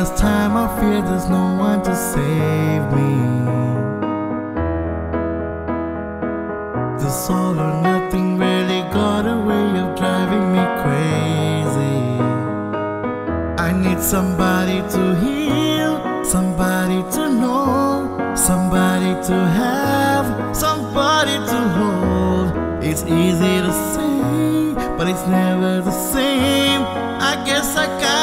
this time I fear there's no one to save me. This all or nothing really got a way of driving me crazy. I need somebody to heal, somebody to know, somebody to have, somebody to hold. It's easy to say, but it's never the same. I guess I can't